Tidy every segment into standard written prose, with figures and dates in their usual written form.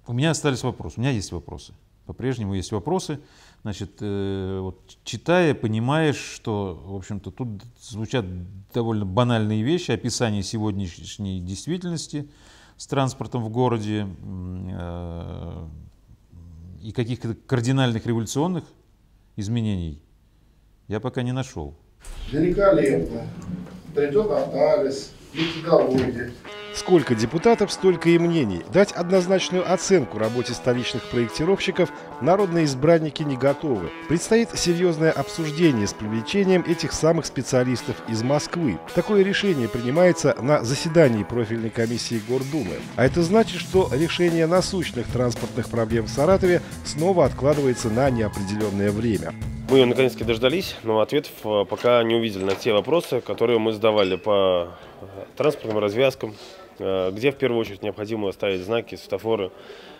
У меня остались вопросы, у меня есть вопросы. По-прежнему есть вопросы. Значит, вот, читая, понимаешь, что, в общем-то, тут звучат довольно банальные вещи, описание сегодняшней действительности с транспортом в городе и каких-то кардинальных революционных изменений я пока не нашел. Великолепно. Придет анализ, методология. Сколько депутатов, столько и мнений. Дать однозначную оценку работе столичных проектировщиков народные избранники не готовы. Предстоит серьезное обсуждение с привлечением этих самых специалистов из Москвы. Такое решение принимается на заседании профильной комиссии Гордумы. А это значит, что решение насущных транспортных проблем в Саратове снова откладывается на неопределенное время. Мы ее наконец-таки дождались, но ответов пока не увидели на те вопросы, которые мы задавали по транспортным развязкам, где в первую очередь необходимо ставить знаки, светофоры,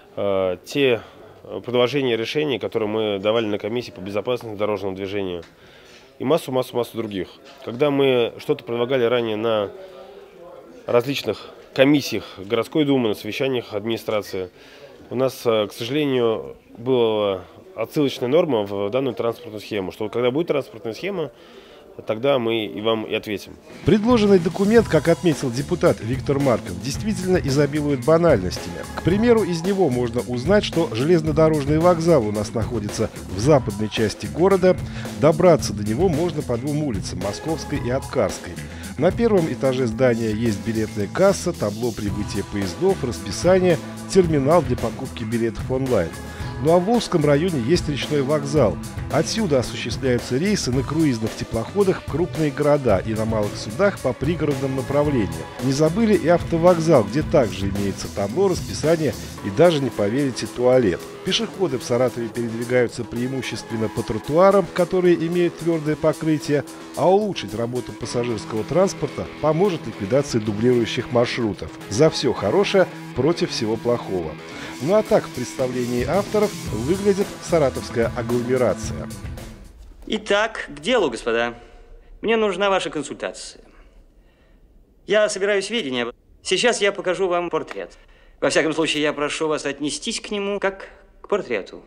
те предложения решений, которые мы давали на комиссии по безопасности дорожного движения и массу других. Когда мы что-то предлагали ранее на различных комиссиях городской думы, на совещаниях администрации, у нас, к сожалению, была отсылочная норма в данную транспортную схему, что когда будет транспортная схема, тогда мы и вам и ответим. Предложенный документ, как отметил депутат Виктор Марков, действительно изобилует банальностями. К примеру, из него можно узнать, что железнодорожный вокзал у нас находится в западной части города. Добраться до него можно по двум улицам – Московской и Аткарской. На первом этаже здания есть билетная касса, табло прибытия поездов, расписание, терминал для покупки билетов онлайн. Ну а в Волжском районе есть речной вокзал. Отсюда осуществляются рейсы на круизных теплоходах в крупные города и на малых судах по пригородным направлениям. Не забыли и автовокзал, где также имеется табло, расписание и даже, не поверите, туалет. Пешеходы в Саратове передвигаются преимущественно по тротуарам, которые имеют твердое покрытие, а улучшить работу пассажирского транспорта поможет ликвидация дублирующих маршрутов. За все хорошее против всего плохого. Ну а так в представлении авторов выглядит саратовская агломерация. Итак, к делу, господа. Мне нужна ваша консультация. Я собираю сведения. Сейчас я покажу вам портрет. Во всяком случае, я прошу вас отнестись к нему как к портрету.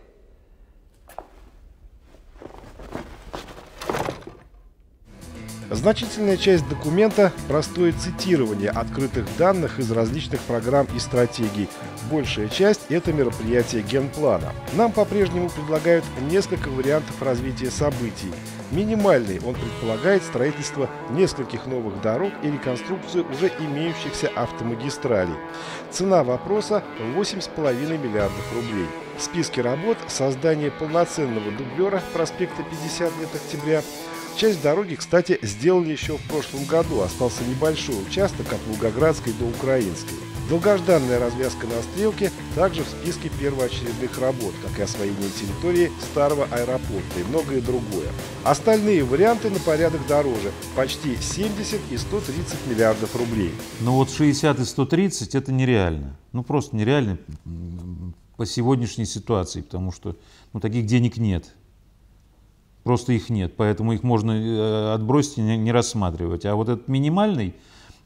Значительная часть документа – простое цитирование открытых данных из различных программ и стратегий. Большая часть – это мероприятие генплана. Нам по-прежнему предлагают несколько вариантов развития событий. Минимальный он предполагает строительство нескольких новых дорог и реконструкцию уже имеющихся автомагистралей. Цена вопроса – 8,5 миллиардов рублей. В списке работ – создание полноценного дублера проспекта 50 лет октября. Часть дороги, кстати, сделали еще в прошлом году. Остался небольшой участок от Волгоградской до Украинской. Долгожданная развязка на Стрелке также в списке первоочередных работ, как и освоение территории старого аэропорта и многое другое. Остальные варианты на порядок дороже – почти 70 и 130 миллиардов рублей. Но вот 60 и 130 – это нереально. Ну просто нереально по сегодняшней ситуации, потому что таких денег нет. Просто их нет, поэтому их можно отбросить и не рассматривать. А вот этот минимальный,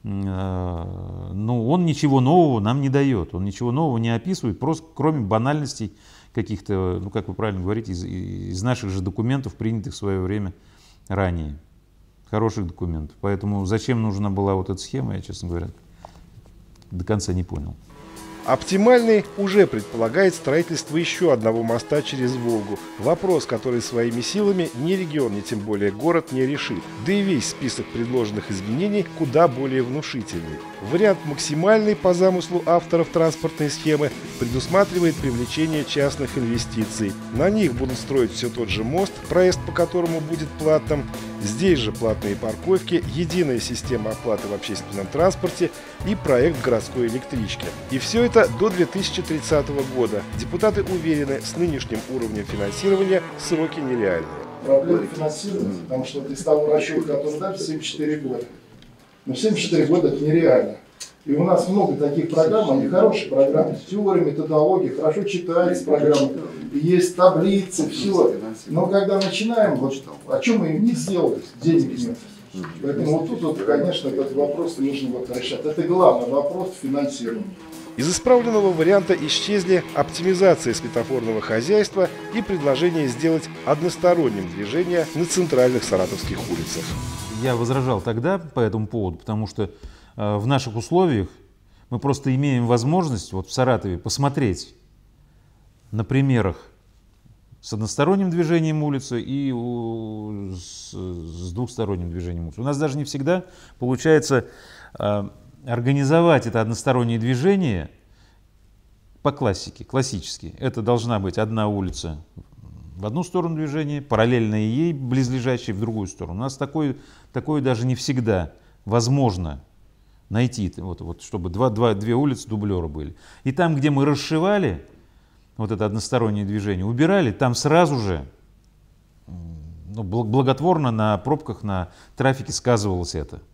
он ничего нового нам не дает, он ничего нового не описывает, просто кроме банальностей каких-то, как вы правильно говорите, из наших же документов, принятых в свое время ранее. Хороших документов. Поэтому зачем нужна была вот эта схема, я, честно говоря, до конца не понял. Оптимальный уже предполагает строительство еще одного моста через Волгу. Вопрос, который своими силами ни регион, ни тем более город не решит. Да и весь список предложенных изменений куда более внушительный. Вариант максимальный по замыслу авторов транспортной схемы предусматривает привлечение частных инвестиций. На них будут строить все тот же мост, проезд по которому будет платным. Здесь же платные парковки, единая система оплаты в общественном транспорте и проект городской электрички. И все это до 2030 года. Депутаты уверены, с нынешним уровнем финансирования сроки нереальные. Проблема финансирования, потому что из того расчета, который дали, 74 года. Но 74 года это нереально. И у нас много таких программ, они хорошие программы, теория, методология, хорошо читается программа, есть таблицы, все. Но когда начинаем, о чем мы не сделали, денег нет. Поэтому вот тут, конечно, этот вопрос нужно решать. Это главный вопрос финансирования. Из исправленного варианта исчезли оптимизация светофорного хозяйства и предложение сделать односторонним движение на центральных саратовских улицах. Я возражал тогда по этому поводу, потому что в наших условиях мы просто имеем возможность вот в Саратове посмотреть на примерах с односторонним движением улицы и с двухсторонним движением улицы. У нас даже не всегда получается организовать это одностороннее движение по классике, классически. Это должна быть одна улица в одну сторону движения, параллельная ей, близлежащая в другую сторону. У нас такое даже не всегда возможно найти, вот, чтобы две улицы дублера были. И там, где мы расшивали вот это одностороннее движение, убирали, там сразу же благотворно на пробках, на трафике сказывалось это.